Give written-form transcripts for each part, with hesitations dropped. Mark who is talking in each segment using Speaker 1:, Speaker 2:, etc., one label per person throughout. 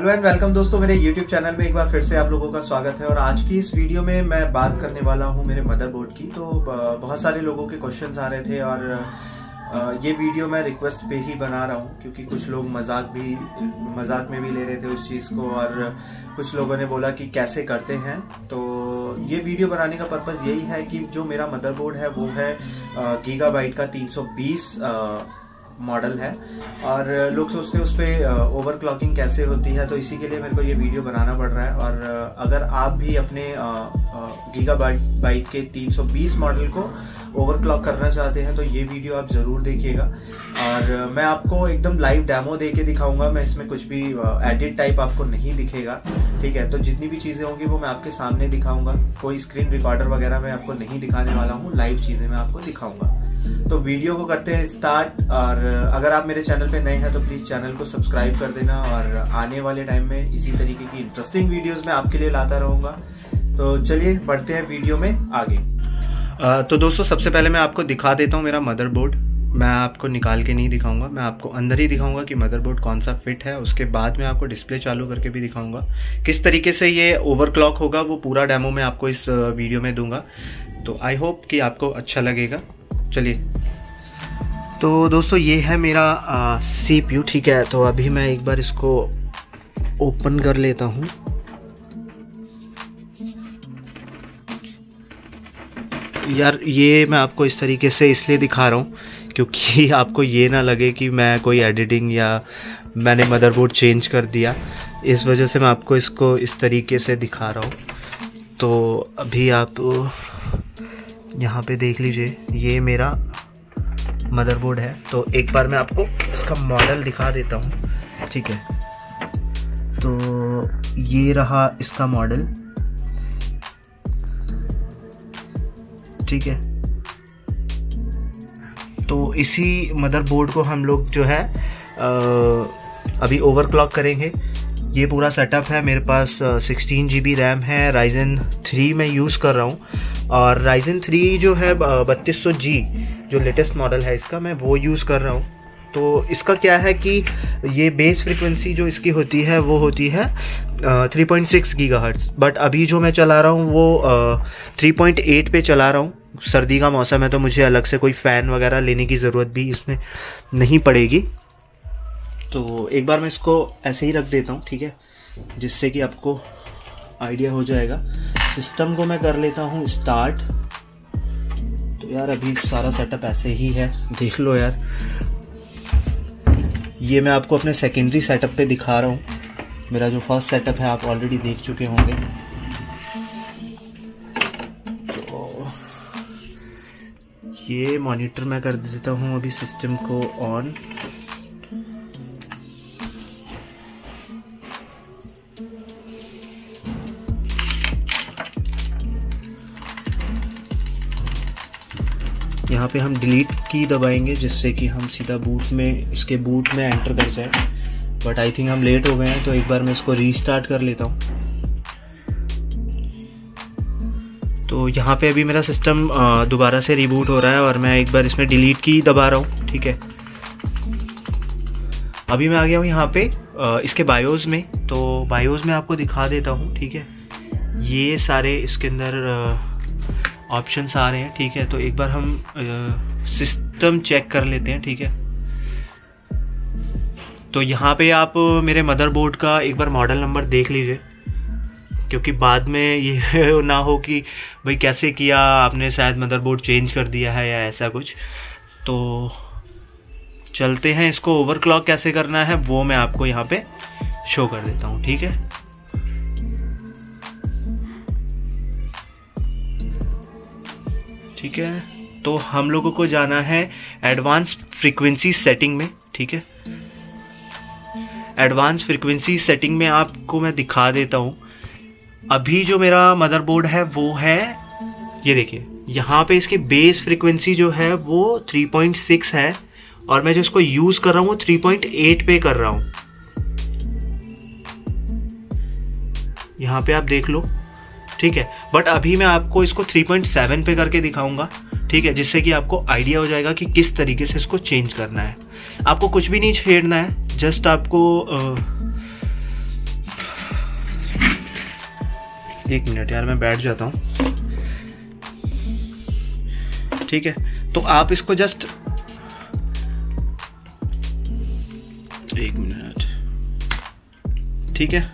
Speaker 1: Hello and welcome दोस्तों, मेरे YouTube channel में एक बार फिर से आप लोगों का स्वागत है। और आज की इस वीडियो में मैं बात करने वाला हूं मेरे मदरबोर्ड की। तो बहुत सारे लोगों के क्वेश्चंस आ रहे थे और ये वीडियो मैं रिक्वेस्ट पे ही बना रहा हूं, क्योंकि कुछ लोग मजाक में भी ले रहे थे उस चीज को, और कुछ लोगों ने बोला कि कैसे करते हैं। तो ये वीडियो बनाने का पर्पस यही है कि जो मेरा मदरबोर्ड है वो है गीगाबाइट का 320 मॉडल है, और लोग सोचते हैं उस पर ओवरक्लॉकिंग कैसे होती है। तो इसी के लिए मेरे को ये वीडियो बनाना पड़ रहा है। और अगर आप भी अपने गीगाबाइट के 320 मॉडल को ओवरक्लॉक करना चाहते हैं तो ये वीडियो आप जरूर देखिएगा। और मैं आपको एकदम लाइव डेमो दे के दिखाऊंगा। मैं इसमें कुछ भी एडिट टाइप आपको नहीं दिखेगा, ठीक है। तो जितनी भी चीजें होंगी वो मैं आपके सामने दिखाऊंगा। कोई स्क्रीन रिकॉर्डर वगैरह मैं आपको नहीं दिखाने वाला हूँ, लाइव चीजें मैं आपको दिखाऊंगा। तो वीडियो को करते हैं स्टार्ट। और अगर आप मेरे चैनल पे नए हैं तो प्लीज चैनल को सब्सक्राइब कर देना, और आने वाले टाइम में इसी तरीके की इंटरेस्टिंग वीडियोस मैं आपके लिए लाता रहूंगा। तो चलिए बढ़ते हैं वीडियो में आगे। तो दोस्तों, सबसे पहले मैं आपको दिखा देता हूँ मेरा मदरबोर्ड। मैं आपको निकाल के नहीं दिखाऊंगा, मैं आपको अंदर ही दिखाऊंगा कि मदरबोर्ड कौन सा फिट है। उसके बाद मैं आपको डिस्प्ले चालू करके भी दिखाऊंगा किस तरीके से ये ओवरक्लॉक होगा। वो पूरा डेमो मैं आपको इस वीडियो में दूंगा। तो आई होप कि आपको अच्छा लगेगा। चलिए, तो दोस्तों ये है मेरा CPU, ठीक है। तो अभी मैं एक बार इसको ओपन कर लेता हूँ। यार ये मैं आपको इस तरीके से इसलिए दिखा रहा हूँ क्योंकि आपको ये ना लगे कि मैं कोई एडिटिंग या मैंने मदरबोर्ड चेंज कर दिया। इस वजह से मैं आपको इसको इस तरीके से दिखा रहा हूँ। तो अभी आप यहाँ पे देख लीजिए, ये मेरा मदरबोर्ड है। तो एक बार मैं आपको इसका मॉडल दिखा देता हूँ, ठीक है। तो ये रहा इसका मॉडल, ठीक है। तो इसी मदरबोर्ड को हम लोग जो है अभी ओवरक्लॉक करेंगे। ये पूरा सेटअप है मेरे पास। 16 GB रैम है, Ryzen 3 मैं यूज़ कर रहा हूँ। और Ryzen 3 जो है 3200G जो लेटेस्ट मॉडल है इसका, मैं वो यूज़ कर रहा हूँ। तो इसका क्या है कि ये बेस फ्रीक्वेंसी जो इसकी होती है वो होती है 3.6 GHz। बट अभी जो मैं चला रहा हूँ वो 3.8 पे चला रहा हूँ। सर्दी का मौसम है तो मुझे अलग से कोई फ़ैन वगैरह लेने की ज़रूरत भी इसमें नहीं पड़ेगी। तो एक बार मैं इसको ऐसे ही रख देता हूँ, ठीक है, जिससे कि आपको आइडिया हो जाएगा। सिस्टम को मैं कर लेता हूँ स्टार्ट। तो यार अभी सारा सेटअप ऐसे ही है, देख लो यार। ये मैं आपको अपने सेकेंडरी सेटअप पे दिखा रहा हूँ। मेरा जो फर्स्ट सेटअप है आप ऑलरेडी देख चुके होंगे। तो ये मॉनिटर मैं कर देता हूँ अभी सिस्टम को ऑन। यहाँ पे हम डिलीट की दबाएंगे जिससे कि हम सीधा इसके बूट में एंटर कर जाए। बट आई थिंक हम लेट हो गए हैं, तो एक बार मैं इसको रीस्टार्ट कर लेता हूँ। तो यहाँ पे अभी मेरा सिस्टम दोबारा से रिबूट हो रहा है और मैं एक बार इसमें डिलीट की दबा रहा हूँ, ठीक है। अभी मैं आ गया हूँ यहाँ पे इसके बायोस में। तो बायोस में आपको दिखा देता हूँ, ठीक है। ये सारे इसके अंदर ऑप्शंस आ रहे हैं, ठीक है। तो एक बार हम सिस्टम चेक कर लेते हैं, ठीक है। तो यहाँ पे आप मेरे मदरबोर्ड का एक बार मॉडल नंबर देख लीजिए, क्योंकि बाद में ये ना हो कि भाई कैसे किया आपने, शायद मदरबोर्ड चेंज कर दिया है या ऐसा कुछ। तो चलते हैं, इसको ओवरक्लॉक कैसे करना है वो मैं आपको यहाँ पे शो कर देता हूँ, ठीक है। ठीक है, तो हम लोगों को जाना है एडवांस फ्रीक्वेंसी सेटिंग में, ठीक है। एडवांस फ्रीक्वेंसी सेटिंग में आपको मैं दिखा देता हूं। अभी जो मेरा मदरबोर्ड है वो है, ये देखिए, यहाँ पे इसकी बेस फ्रीक्वेंसी जो है वो 3.6 है, और मैं जो इसको यूज कर रहा हूं वो 3.8 पे कर रहा हूं। यहाँ पे आप देख लो, ठीक है। बट अभी मैं आपको इसको 3.7 पे करके दिखाऊंगा, ठीक है, जिससे कि आपको आइडिया हो जाएगा कि किस तरीके से इसको चेंज करना है। आपको कुछ भी नहीं छेड़ना है, जस्ट आपको एक मिनट यार, मैं बैठ जाता हूँ। ठीक है, तो आप इसको जस्ट एक मिनट, ठीक है।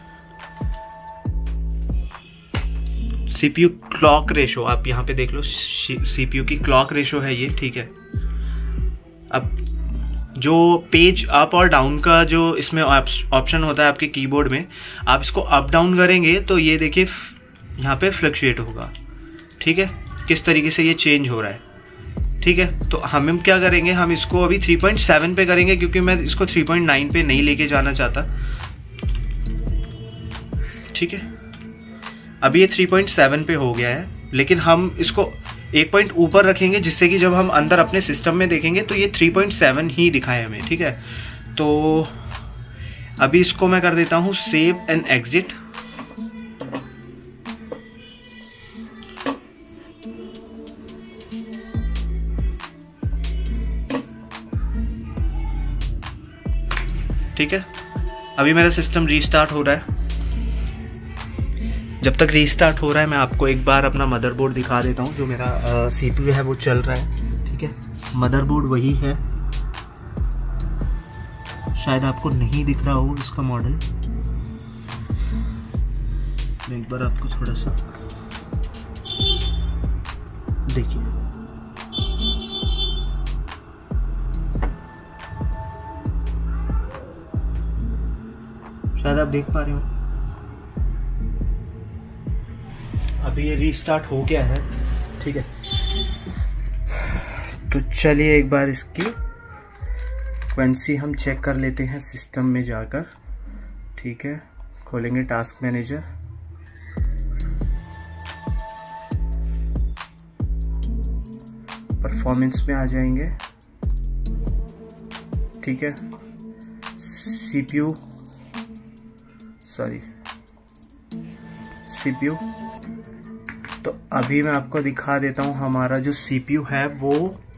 Speaker 1: सीपीयू क्लॉक रेशो आप यहाँ पे देख लो, सीपीयू की क्लॉक रेशो है ये, ठीक है। अब जो पेज अप और डाउन का जो इसमें ऑप्शन होता है आपके कीबोर्ड में, आप इसको अप डाउन करेंगे तो ये देखिए यहाँ पे फ्लक्चुएट होगा, ठीक है, किस तरीके से ये चेंज हो रहा है, ठीक है। तो हम क्या करेंगे, हम इसको अभी 3.7 पे करेंगे क्योंकि मैं इसको 3.9 पे नहीं लेके जाना चाहता, ठीक है। अभी ये 3.7 पे हो गया है, लेकिन हम इसको एक पॉइंट ऊपर रखेंगे जिससे कि जब हम अंदर अपने सिस्टम में देखेंगे तो ये 3.7 ही दिखाए हमें, ठीक है। तो अभी इसको मैं कर देता हूं सेव एंड एग्जिट। ठीक है, अभी मेरा सिस्टम रीस्टार्ट हो रहा है। जब तक रीस्टार्ट हो रहा है मैं आपको एक बार अपना मदरबोर्ड दिखा देता हूँ। जो मेरा सीपीयू है वो चल रहा है, ठीक है। मदरबोर्ड वही है, शायद आपको नहीं दिख रहा हो इसका मॉडल। मैं एक बार आपको थोड़ा सा देखिए, शायद आप देख पा रहे हो। अभी ये रीस्टार्ट हो गया है, ठीक है। तो चलिए एक बार इसकी फ्रीक्वेंसी हम चेक कर लेते हैं सिस्टम में जाकर, ठीक है। खोलेंगे टास्क मैनेजर, परफॉर्मेंस में आ जाएंगे, ठीक है। सीपीयू तो अभी मैं आपको दिखा देता हूं हमारा जो सीपीयू है वो,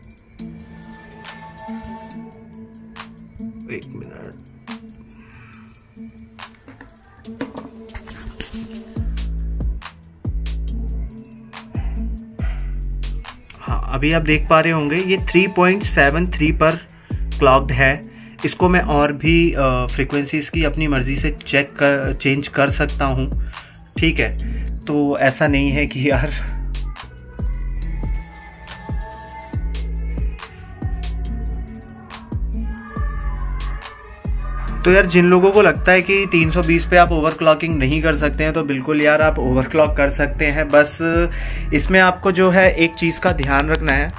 Speaker 1: एक मिनट, हाँ अभी आप देख पा रहे होंगे ये 3.73 पर क्लॉक्ड है। इसको मैं और भी फ्रीक्वेंसीज की अपनी मर्जी से चेंज कर सकता हूं, ठीक है। तो ऐसा नहीं है कि यार जिन लोगों को लगता है कि 320 पे आप ओवरक्लॉकिंग नहीं कर सकते हैं, तो बिल्कुल यार आप ओवरक्लॉक कर सकते हैं। बस इसमें आपको जो है एक चीज का ध्यान रखना है,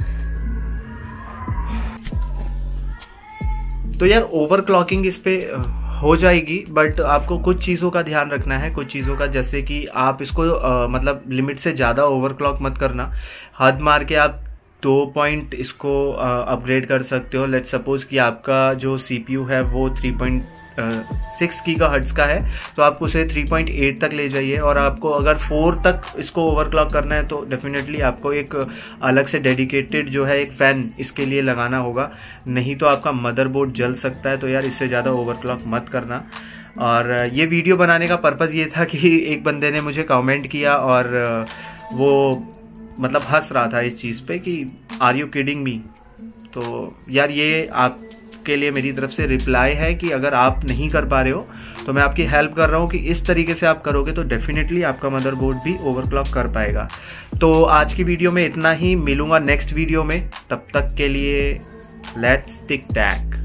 Speaker 1: तो यार ओवरक्लॉकिंग इस पे हो जाएगी, बट आपको कुछ चीज़ों का ध्यान रखना है। कुछ चीज़ों का, जैसे कि आप इसको मतलब लिमिट से ज़्यादा ओवरक्लॉक मत करना। हद मार के आप 2 पॉइंट इसको अपग्रेड कर सकते हो। लेट्स सपोज कि आपका जो सीपीयू है वो 3.6 गीगाहर्ट्ज का है, तो आप उसे 3.8 तक ले जाइए। और आपको अगर 4 तक इसको ओवरक्लॉक करना है तो डेफिनेटली आपको एक अलग से डेडिकेटेड जो है एक फैन इसके लिए लगाना होगा, नहीं तो आपका मदरबोर्ड जल सकता है। तो यार इससे ज़्यादा ओवरक्लॉक मत करना। और ये वीडियो बनाने का पर्पज़ ये था कि एक बंदे ने मुझे कमेंट किया और वो मतलब हंस रहा था इस चीज़ पे कि आर यू किडिंग मी। तो यार ये आपके लिए मेरी तरफ से रिप्लाई है कि अगर आप नहीं कर पा रहे हो तो मैं आपकी हेल्प कर रहा हूँ कि इस तरीके से आप करोगे तो डेफिनेटली आपका मदरबोर्ड भी ओवरक्लॉक कर पाएगा। तो आज की वीडियो में इतना ही, मिलूंगा नेक्स्ट वीडियो में। तब तक के लिए लेट्स टिक टैक।